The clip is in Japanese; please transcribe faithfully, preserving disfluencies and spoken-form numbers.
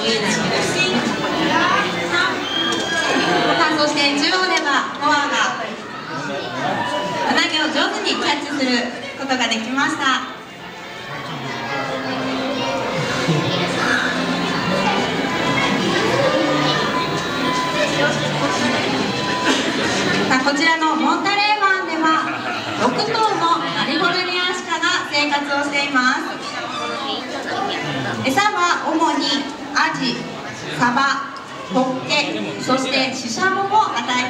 そして中央ではモアがうなぎを上手にキャッチすることができました。さあこちらのモンタレー湾ではろくとうのカリフォルニアアシカが生活をしています。餌は主にアジ、サバ、ホッケ、そしてシシャモを与